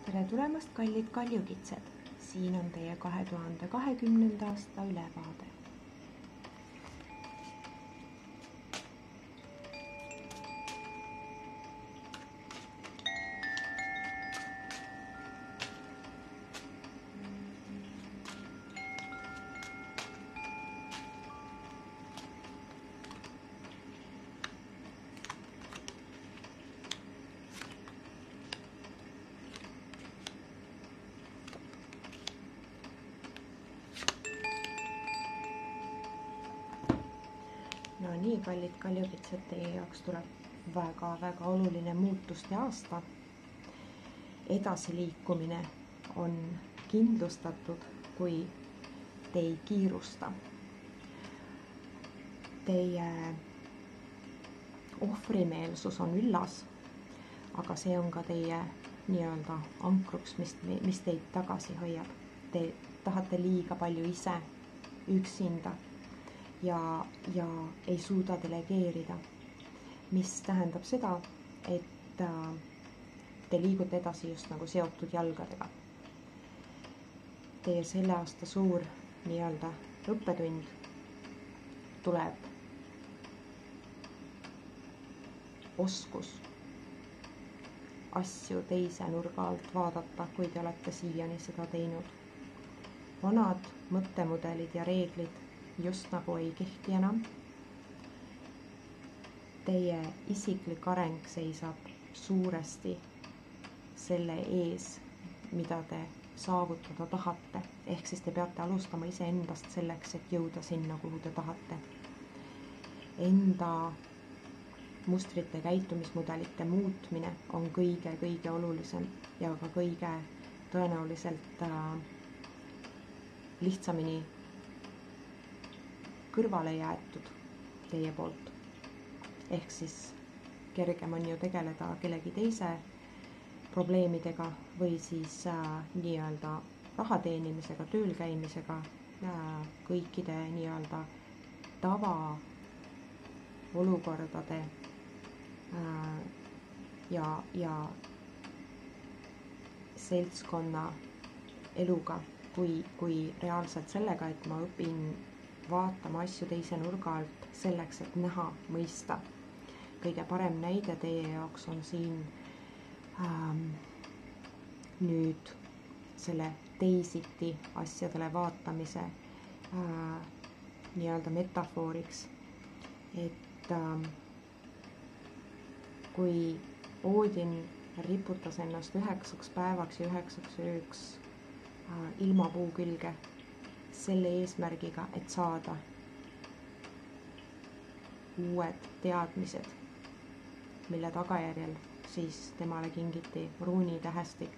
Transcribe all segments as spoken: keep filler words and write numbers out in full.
Tere tulemast, kallid kaljukitsed! Siin on teie kahe tuhande kahekümnenda aasta ülevaade. No nii, kallid kaljukitsed, teie jaoks tuleb väga-väga oluline muutuste aasta. Edasiliikumine on kindlustatud, kui te ei kiirusta. Teie ohvrimeelsus on üllas, aga see on ka teie nii-öelda ankruks, mis, mis teid tagasi hoiab. Te tahate liiga palju ise, üksinda. Ja, ja ei suuda delegeerida, mis tähendab seda, et te liigute edasi just nagu seotud jalgadega. Teie selle aasta suur nii-öelda õppetund tuleb oskus asju teise nurga alt vaadata, kui te olete siiani seda teinud. Vanad mõttemudelid ja reeglid just nagu ei kehti enam. Teie isiklik areng seisab suuresti selle ees, mida te saavutada tahate. Ehk siis te peate alustama iseendast selleks, et jõuda sinna, kuhu te tahate. Enda mustrite, käitumismudelite muutmine on kõige-kõige olulisem ja ka kõige tõenäoliselt äh, lihtsamini kõrvale jäetud teie poolt. Ehk siis kergem on ju tegeleda kellegi teise probleemidega või siis äh, nii-öelda raha teenimisega, tööl käimisega, äh, kõikide nii-öelda tava olukordade äh, ja, ja seltskonna eluga, kui, kui reaalselt sellega, et ma õpin vaatama asju teise nurga alt selleks, et näha, mõista. Kõige parem näide teie jaoks on siin ähm, nüüd selle teisiti asjadele vaatamise äh, nii-öelda metafooriks. Et ähm, kui Oodin riputas ennast üheksaks päevaks ja üheksaks ööks äh, ilmapuu külge, selle eesmärgiga, et saada uued teadmised, mille tagajärjel siis temale kingiti ruunitähestik.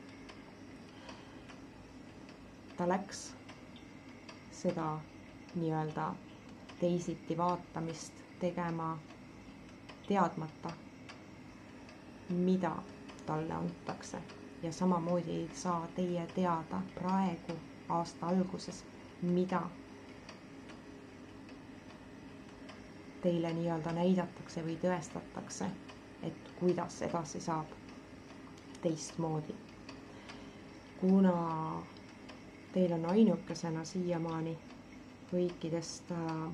Ta läks seda nii-öelda teisiti vaatamist tegema teadmata, mida talle antakse. Ja samamoodi ei saa teie teada praegu aasta alguses, mida teile nii-öelda näidatakse või tõestatakse, et kuidas edasi saab teistmoodi. Kuna teil on ainukesena siiamaani kõikidest,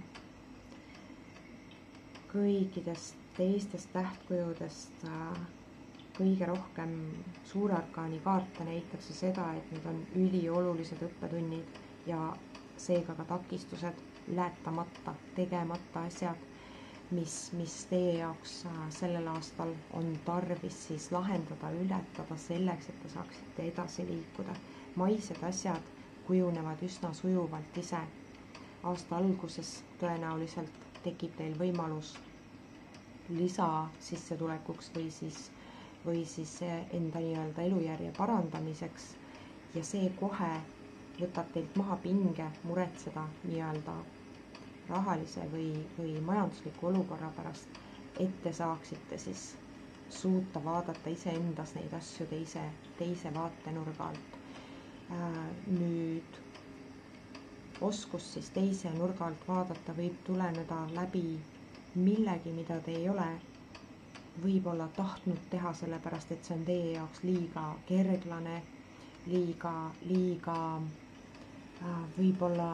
kõikidest teistest tähtkujudest kõige rohkem suurarkaani kaarte näitab see seda, et need on üliolulised õppetunnid ja seega ka takistused, ületamata, tegemata asjad, mis, mis teie jaoks sellel aastal on tarvis siis lahendada, ületada selleks, et te saaksite edasi liikuda. Maised asjad kujunevad üsna sujuvalt ise. Aasta alguses tõenäoliselt tekib teil võimalus lisa sissetulekuks või siis, või siis enda nii-öelda elujärje parandamiseks ja see kohe võtab teilt maha pinge muretseda nii-öelda rahalise või, või majandusliku olukorra pärast, et te saaksite siis suuta vaadata iseendas neid asju teise, teise vaatenurga alt. Äh, nüüd oskus siis teise nurga alt vaadata võib tuleneda läbi millegi, mida te ei ole võib-olla tahtnud teha, sellepärast et see on teie jaoks liiga kerglane, liiga, liiga äh, võib-olla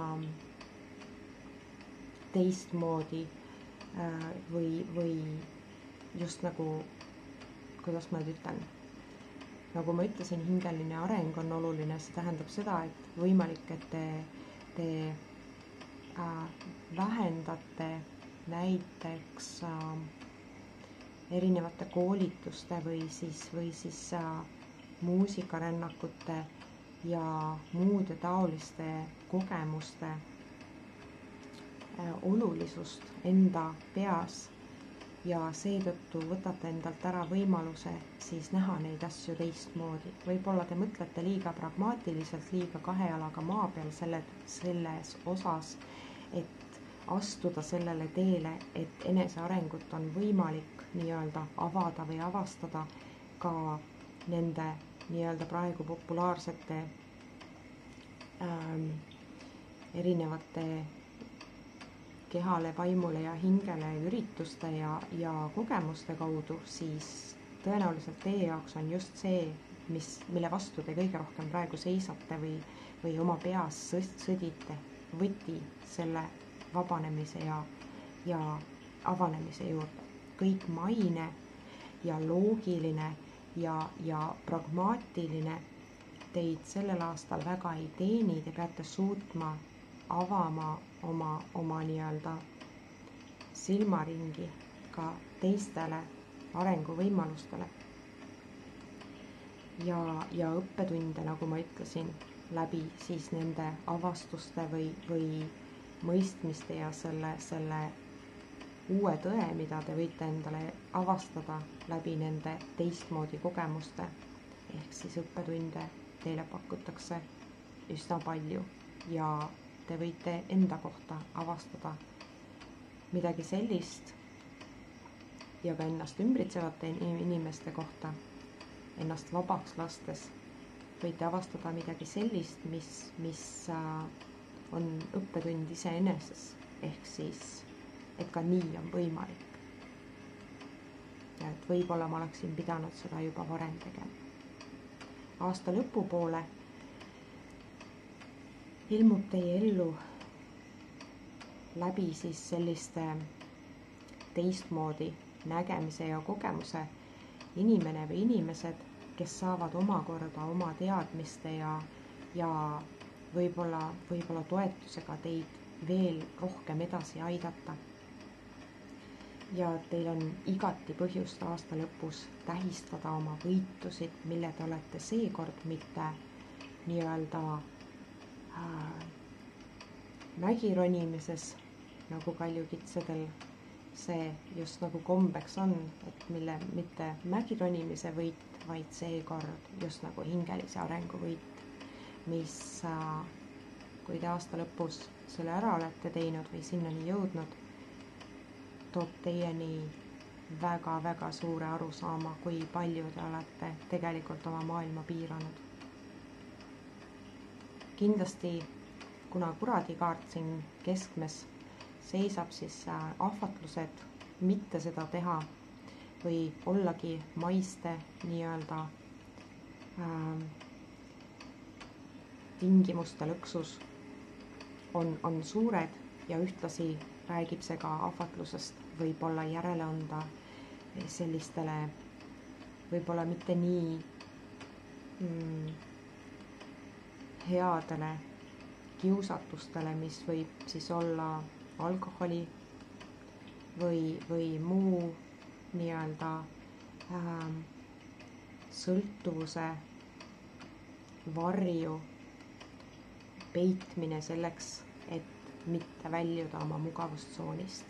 teistmoodi äh, või, või just nagu, kuidas ma nüüd ütlen, nagu ma ütlesin, hingeline areng on oluline, see tähendab seda, et võimalik, et te, te äh, vähendate näiteks äh, erinevate koolituste või siis, või siis äh, muusikarännakute ja muude taoliste kogemuste äh, olulisust enda peas ja seetõttu võtate endalt ära võimaluse siis näha neid asju teistmoodi. Võib-olla te mõtlete liiga pragmaatiliselt, liiga kahe jalaga maa peal selle, selles osas, et astuda sellele teele, et enesearengut on võimalik nii-öelda avada või avastada ka nende nii-öelda praegu populaarsete ähm, erinevate kehale, vaimule ja hingele ürituste ja, ja kogemuste kaudu, siis tõenäoliselt teie jaoks on just see, mis, mille vastu te kõige rohkem praegu seisate või, või oma peas sõdite, võti selle vabanemise ja, ja avanemise juurde. Kõik maine ja loogiline ja, ja pragmaatiline teid sellel aastal väga ei teeni, te peate suutma avama oma, oma nii-öelda silmaringi ka teistele arenguvõimalustele. Ja, ja õppetunde, nagu ma ütlesin, läbi siis nende avastuste või, või mõistmiste ja selle, selle uue tõe, mida te võite endale avastada läbi nende teistmoodi kogemuste. Ehk siis õppetunde teile pakutakse üsna palju ja te võite enda kohta avastada midagi sellist ja ka ennast ümbritsevate inimeste kohta, ennast vabaks lastes võite avastada midagi sellist, mis, mis on õppetund iseeneses, ehk siis, et ka nii on võimalik. Ja et võib-olla ma oleksin pidanud seda juba varem tegema. Aasta lõpupoole ilmub teie ellu läbi siis selliste teistmoodi nägemise ja kogemuse inimene või inimesed, kes saavad omakorda oma teadmiste ja, ja võib-olla, võib-olla toetusega teid veel rohkem edasi aidata. Ja teil on igati põhjust aasta lõpus tähistada oma võitusid, mille te olete seekord mitte nii-öelda mägironimises, nagu kaljukitsedel see just nagu kombeks on, et mille mitte mägironimise võit, vaid seekord just nagu hingelise arengu võit, mis, kui te aasta lõpus selle ära olete teinud või sinnani jõudnud, toob teieni väga-väga suure arusaama, kui palju te olete tegelikult oma maailma piiranud. Kindlasti, kuna kuradikaart siin keskmes seisab, siis ahvatlused mitte seda teha või ollagi maiste nii-öelda äh, tingimuste lõksus on, on suured ja ühtlasi räägib see ka ahvatlusest võib-olla järele anda sellistele võib-olla mitte nii mm, headele kiusatustele, mis võib siis olla alkoholi või, või muu nii-öelda äh, sõltuvuse varju peitmine selleks, et mitte väljuda oma mugavustsoonist.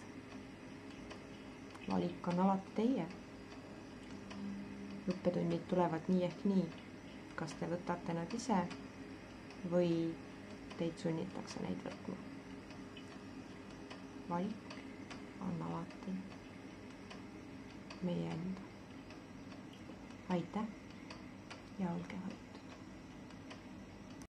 Valik on alati teie. Õppetunnid tulevad nii ehk nii. Kas te võtate nad ise või teid sunnitakse neid võtma. Valik on alati meie enda. Aitäh ja olge hoidlikud.